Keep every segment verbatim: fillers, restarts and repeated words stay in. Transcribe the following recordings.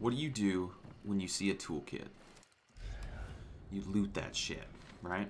What do you do when you see a toolkit? You loot that shit, right?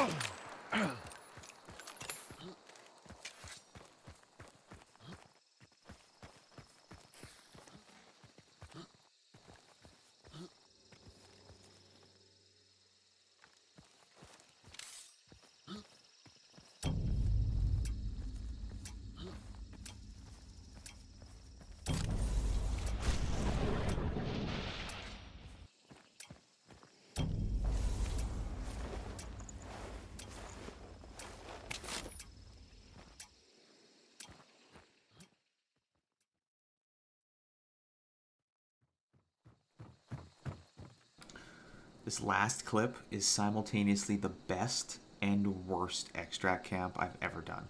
This last clip is simultaneously the best and worst extract camp I've ever done.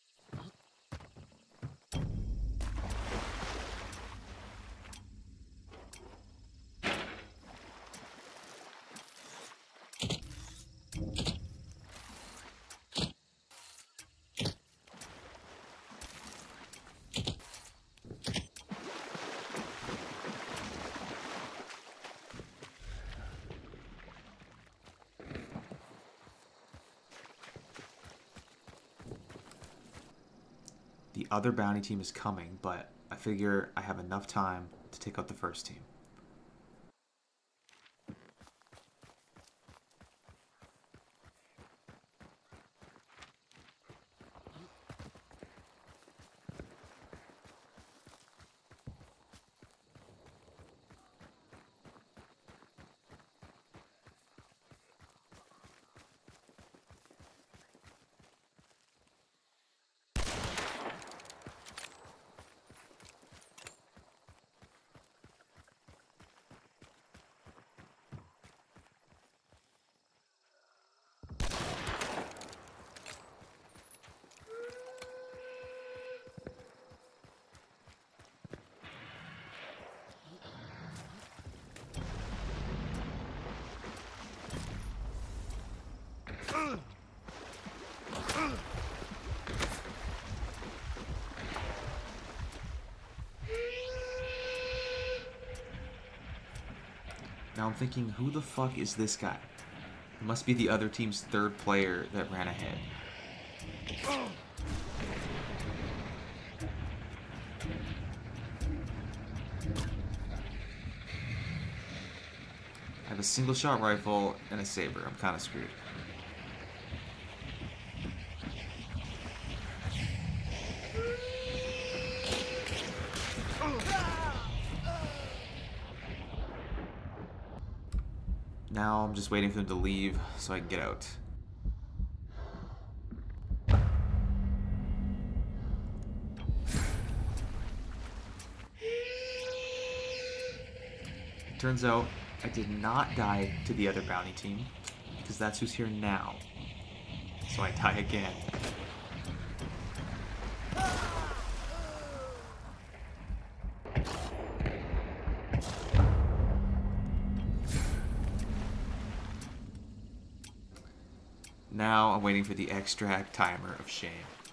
The other bounty team is coming, but I figure I have enough time to take out the first team. Now I'm thinking, who the fuck is this guy? It must be the other team's third player that ran ahead. I have a single shot rifle and a saber. I'm kind of screwed. Now I'm just waiting for them to leave so I can get out. Turns out I did not die to the other bounty team, because that's who's here now. So I die again. Now I'm waiting for the extract timer of shame.